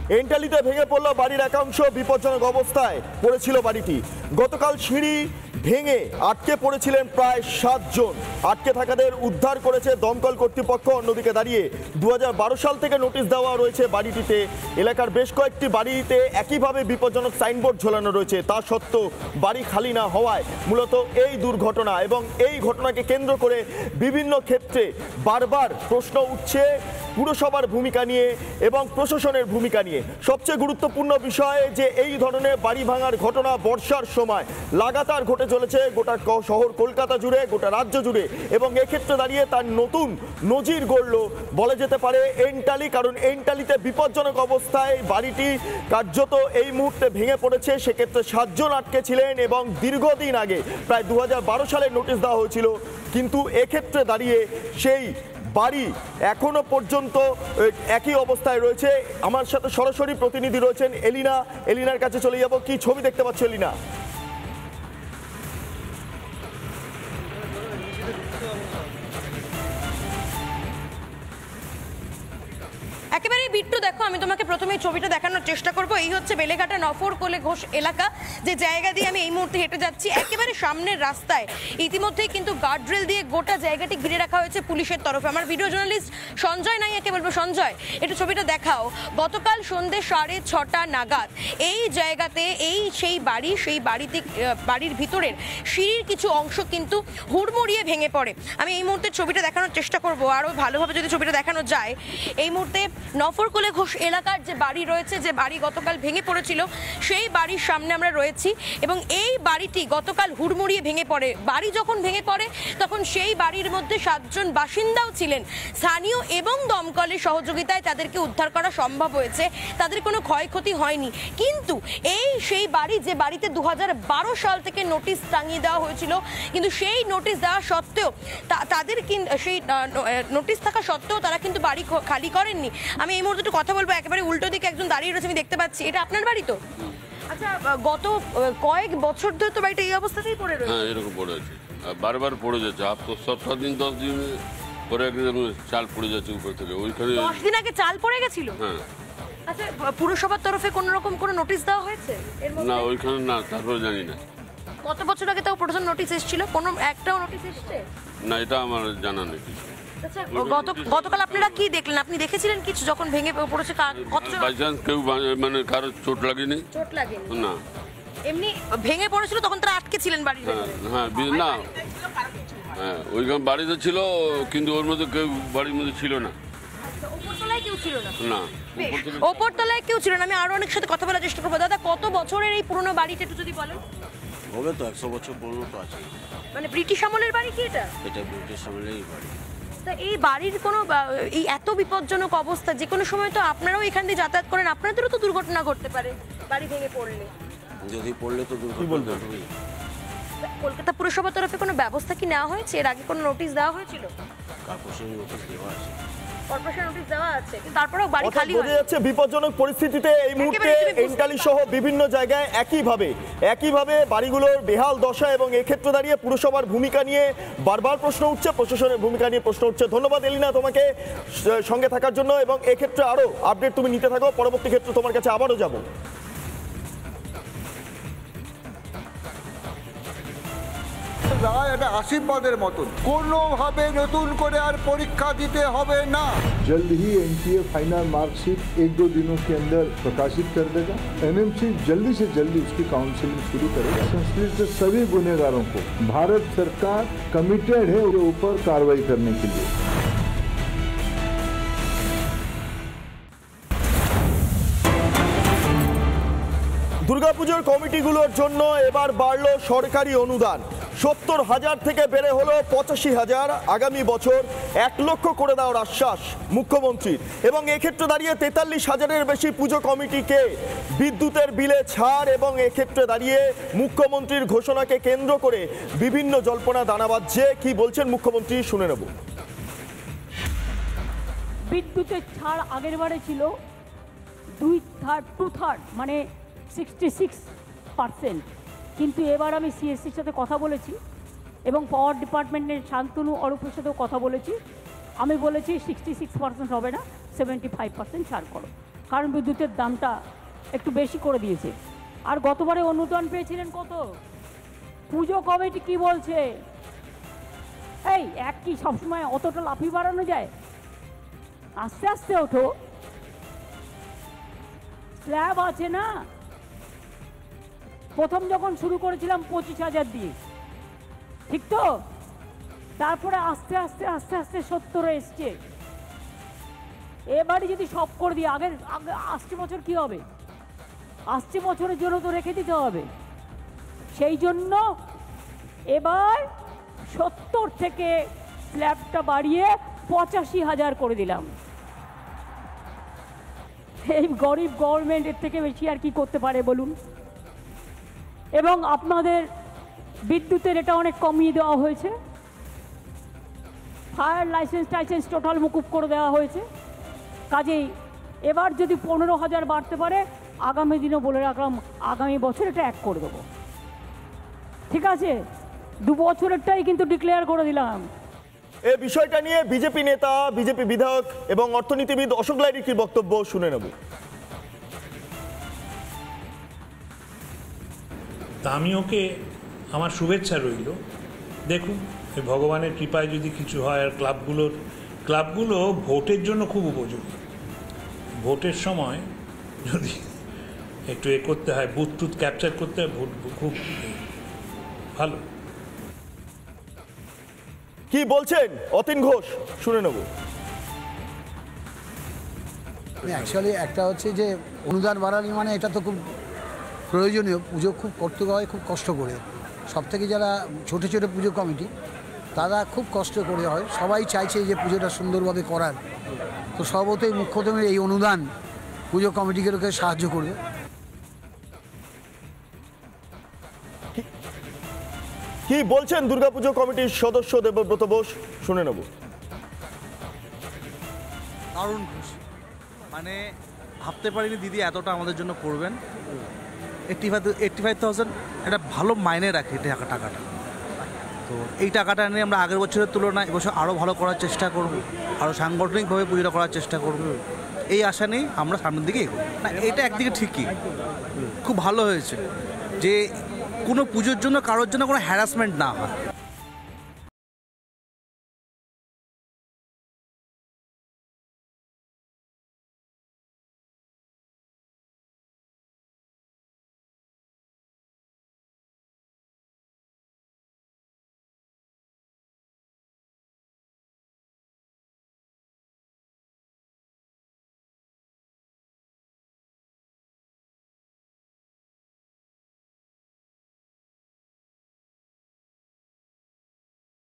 এন্টালিতে ভেঙে পড়ল বাড়ির একাংশ, বিপজ্জনক অবস্থায় পড়েছিল বাড়িটি। গতকাল সিঁড়ি ভেঙে আটকে পড়েছিলেন প্রায় 7 জন। আটকে থাকাদের উদ্ধার করেছে দমকল কর্তৃপক্ষ। অন্যদিকে দাঁড়িয়ে 2012 সাল থেকে নোটিশ দেওয়া রয়েছে বাড়িটিতে। এলাকার বেশ কয়েকটি বাড়িতে একইভাবে বিপজ্জনক সাইনবোর্ড ঝোলানো রয়েছে। তা সত্ত্বেও বাড়ি খালি না হওয়ায় মূলত এই দুর্ঘটনা, এবং এই ঘটনাকে কেন্দ্র করে বিভিন্ন ক্ষেত্রে বারবার প্রশ্ন উঠছে পুরসভার ভূমিকা নিয়ে এবং প্রশাসনের ভূমিকা নিয়ে। সবচেয়ে গুরুত্বপূর্ণ বিষয় যে এই ধরনের বাড়ি ভাঙার ঘটনা বর্ষার সময় লাগাতার ঘটে চলেছে গোটা শহর কলকাতা জুড়ে, গোটা রাজ্য জুড়ে, এবং এক্ষেত্রে দাঁড়িয়ে তার নতুন নজির গড়ল বলা যেতে পারে এন্টালি। কারণ এন্টালিতে বিপজ্জনক অবস্থায় বাড়িটি কার্যত এই মুহূর্তে ভেঙে পড়েছে। সেক্ষেত্রে 7 জন আটকে ছিলেন এবং দীর্ঘদিন আগে প্রায় 2012 সালে নোটিশ দেওয়া হয়েছিল। কিন্তু এক্ষেত্রে দাঁড়িয়ে সেই বাড়ি এখনো পর্যন্ত একই অবস্থায় রয়েছে। আমার সাথে সরাসরি প্রতিনিধি রয়েছেন এলিনা। এলিনার কাছে চলে যাব। কি ছবি দেখতে পাচ্ছ এলিনা? একেবারে বিট্টু, দেখো আমি তোমাকে প্রথমে ছবিটা দেখানোর চেষ্টা করব। এই হচ্ছে বেলেঘাটা নফরকোলে ঘোষ এলাকা, যে জায়গা দিয়ে আমি এই মুহূর্তে হেঁটে যাচ্ছি। একেবারে সামনের রাস্তায় ইতিমধ্যেই কিন্তু গার্ডরেল দিয়ে গোটা জায়গাটি ঘিরে রাখা হয়েছে পুলিশের তরফে। আমার ভিডিও জার্নালিস্ট সঞ্জয় নাইয়াকে বলবো, সঞ্জয় একটু ছবিটা দেখাও। গতকাল সন্ধ্যে 6:30 নাগাদ এই জায়গাতে সেই বাড়ির ভিতরের সিঁড়ির কিছু অংশ কিন্তু হুড়মুড়িয়ে ভেঙে পড়ে। আমি এই মুহূর্তে ছবিটা দেখানোর চেষ্টা করব আরও ভালোভাবে যদি ছবিটা দেখানো যায়। এই মুহূর্তে নফরকোলে ঘোষ এলাকার যে বাড়ি রয়েছে, যে বাড়ি গতকাল ভেঙে পড়েছিল, সেই বাড়ির সামনে আমরা রয়েছি। এবং এই বাড়িটি গতকাল হুড়মুড়িয়ে ভেঙে পড়ে। বাড়ি যখন ভেঙে পড়ে তখন সেই বাড়ির মধ্যে 7 জন বাসিন্দাও ছিলেন। স্থানীয় এবং দমকলের সহযোগিতায় তাদেরকে উদ্ধার করা সম্ভব হয়েছে। তাদের কোনো ক্ষয়ক্ষতি হয়নি। কিন্তু সেই বাড়ি, যে বাড়িতে 2012 সাল থেকে নোটিশ টাঙিয়ে দেওয়া হয়েছিল, কিন্তু সেই নোটিশ দেওয়া সত্ত্বেও তাদের সেই নোটিশ থাকা সত্ত্বেও তারা কিন্তু বাড়ি খালি করেননি। আমি এই মুহূর্তে একটু কথা বলবো। একেবারে উল্টো দিকে একজন দাঁড়িয়ে রয়েছে, আমি দেখতে পাচ্ছি। এটা আপনার বাড়ি তো? আচ্ছা, গত কয়েক বছর ধরে তো বাড়িটা এই অবস্থাতেই পড়ে রয়েছে। হ্যাঁ, এরকম পড়ে আছে, বারবার পড়ে যাচ্ছে। সপ্তাহ দিন 10 দিন পরে একদম চাল পড়ে যাচ্ছে উপর থেকে। ওইখানে 10 দিন আগে চাল পড়ে গেছিল। হ্যাঁ। আচ্ছা, পুরসভার তরফে কোনো রকম কোনো নোটিশ দেওয়া হয়েছে? না, ওইখানে না, তারপরে জানি না। কত বছর আগে তাও প্রশাসন নোটিশ এসেছিল? কোনো একটাও নোটিশ এসেছে না, এটা আমার জানা নেই কিছু। আচ্ছা, গতকাল আপনারা কি দেখলেন? আপনি দেখেছিলেন কিছু যখন ভেঙে পড়েছে? বাই চান্স কেউ মানে কারো চোট লাগেনি? চোট লাগেনি না, এমনি ভেঙে পড়েছিল তখন তারা আটকে ছিলেন বাড়িতে? হ্যাঁ, না, হ্যাঁ, ওইখানে বাড়িতে ছিল, কিন্তু ওর মধ্যে কেউ বাড়ির মধ্যে ছিল না। ওপরতলায় কেউ ছিল না? না, ওপরতলায় কেউ ছিল না। আমি আরো অনেক সাথে কথা বলার চেষ্টা করবো। দাদা, কত বছরের এই পুরনো বাড়িটা একটু যদি বলেন? হবে তো 100 বছর পুরনো তো আছে। মানে ব্রিটিশ আমলের বাড়ি কি এটা? এটা ব্রিটিশ আমলেরই বাড়ি। তা এই বাড়ির কোনো এই এত বিপজ্জনক অবস্থা, যে কোনো সময় তো আপনারাও এখান দিয়ে যাতায়াত করেন, আপনাদেরও তো দুর্ঘটনা ঘটতে পারে বাড়ি ভেঙে পড়লে। যদি পড়লে তো দুর্ঘটনা ঘটবেই। কলকাতা পুরসভার তরফে কোনো ব্যবস্থা কি নেওয়া হয়েছে? এর আগে কোনো নোটিশ দেওয়া হয়েছিল? কর্পোরেশন নোটিশ দেওয়া আছে। কর্পোরেশন নোটিশ দেওয়া আছে, কিন্তু তারপরেও বাড়ি খালি বোঝা যাচ্ছে বিপজ্জনক পরিস্থিতিতে এই মুহূর্তে এন্টালি সহ বিভিন্ন জায়গায় একইভাবে বাড়িগুলোর বেহাল দশা, এবং এক্ষেত্রে দাঁড়িয়ে পুরসভার ভূমিকা নিয়ে বারবার প্রশ্ন উঠছে, প্রশাসনের ভূমিকা নিয়ে প্রশ্ন উঠছে। ধন্যবাদ এলিনা তোমাকে সঙ্গে থাকার জন্য, এবং এক্ষেত্রে আরো আপডেট তুমি নিতে থাকো। পরবর্তী ক্ষেত্রে তোমার কাছে আবারও যাব। এটা আশীর্বাদের মতন, কোনোভাবে নতুন করে আর পরীক্ষা দিতে হবে না। जल्द ही एनटीए फाइनल मार्कशीट 1-2 दिनों के अंदर प्रकाशित कर देगा। एनएमसी जल्दी से जल्दी उसकी काउंसलिंग शुरू करेगा। संश्लिष्ट सभी गुनहगारों को भारत सरकार कमिटेड है उनके ऊपर कार्रवाई करने के लिए। দুর্গাপুজোর কমিটিগুলোর জন্য এবার বাড়ল সরকারি অনুদান। 70,000 থেকে বেড়ে হলো 85,000। আগামী বছর 1 লক্ষ করে দেওয়ার আশ্বাস মুখ্যমন্ত্রীর। এবং এক্ষেত্রে দাঁড়িয়ে 43,000-এর বেশি পুজো কমিটিকে বিদ্যুতের বিলে ছাড়, এবং এক্ষেত্রে দাঁড়িয়ে মুখ্যমন্ত্রীর ঘোষণাকে কেন্দ্র করে বিভিন্ন জল্পনা দানা বাঁধছে। কি বলছেন মুখ্যমন্ত্রী শুনে নেব। বিদ্যুতের ছাড় আগের বারে ছিল 2/3 মানে 66%, কিন্তু এবার আমি সিএসসির সাথে কথা বলেছি এবং পাওয়ার ডিপার্টমেন্টের শান্তনু অরূপের সাথেও কথা বলেছি। আমি বলেছি 66% হবে না, 75% ছাড় করো। কারণ বিদ্যুতের দামটা একটু বেশি করে দিয়েছে। আর গতবারে অনুদান পেয়েছিলেন কত? পুজো কমিটি কি বলছে? এই এক কি সবসময় অতটা লাফিয়ে বাড়ানো যায়? আস্তে আস্তে ওঠো, স্ল্যাব আছে না। প্রথম যখন শুরু করেছিলাম 25,000 দিয়ে, ঠিক তো? তারপরে আস্তে আস্তে আস্তে আস্তে 70 এসছে। এবারে যদি সব করে দিই, আগে আসছে বছর কি হবে? আসছে বছরের জন্য তো রেখে দিতে হবে। সেই জন্য এবার 70 থেকে স্ল্যাবটা বাড়িয়ে 85,000 করে দিলাম। এই গরিব গভর্নমেন্টের থেকে বেশি আর কি করতে পারে বলুন? এবং আপনাদের বিদ্যুতের এটা অনেক কমিয়ে দেওয়া হয়েছে। ফায়ার লাইসেন্স টোটাল মুকুব করে দেওয়া হয়েছে। কাজেই এবার যদি 15,000 বাড়তে পারে, আগামী দিনও বলে রাখলাম, আগামী বছর এটা 1 করে দেবো। ঠিক আছে? 2 বছরেরটাই কিন্তু ডিক্লেয়ার করে দিলাম। এই বিষয়টা নিয়ে বিজেপি নেতা, বিজেপি বিধায়ক এবং অর্থনীতিবিদ অশোক লাহিড়ীর কি বক্তব্য শুনে নেব। তা আমি ওকে আমার শুভেচ্ছা রইল। দেখুন, এই ভগবানের কৃপায় যদি কিছু হয়। আর ক্লাবগুলো ভোটের জন্য খুব উপযোগী। ভোটের সময় যদি একটু করতে হয়, বুথ টুথ ক্যাপচার করতে হয়, ভোট খুব ভালো। কি বলছেন অতীন ঘোষ শুনে নেব। অ্যাকচুয়ালি একটা হচ্ছে যে অনুদান বাড়ানি মানে এটা তো খুব প্রয়োজনীয়। পুজো খুব করতে হয় খুব কষ্ট করে। সব থেকে যারা ছোটো ছোটো পুজো কমিটি, তারা খুব কষ্ট করে হয়। সবাই চাইছে যে পুজোটা সুন্দরভাবে করার। তো সর্বতই মুখ্যতম এই অনুদান পুজো কমিটিগুলোকে সাহায্য করবে। কি বলছেন দুর্গাপুজো কমিটির সদস্য দেবব্রত বোস শুনে নেব। দারুণ খুশি, মানে ভাবতে পারিনি দিদি এতটা আমাদের জন্য করবেন। 85,000 একটা ভালো মাইনে রাখে টাকাটা। তো এই টাকাটা নিয়ে আমরা আগের বছরের তুলনায় এবছর আরও ভালো করার চেষ্টা করব, আরও সাংগঠনিকভাবে পুজোটা করার চেষ্টা করব। এই আশা নিয়ে আমরা সামনের দিকে এগোবো। না, এটা একদিকে ঠিকই খুব ভালো হয়েছে যে কোনো পুজোর জন্য কারোর জন্য কোনো হ্যারাসমেন্ট না হয়।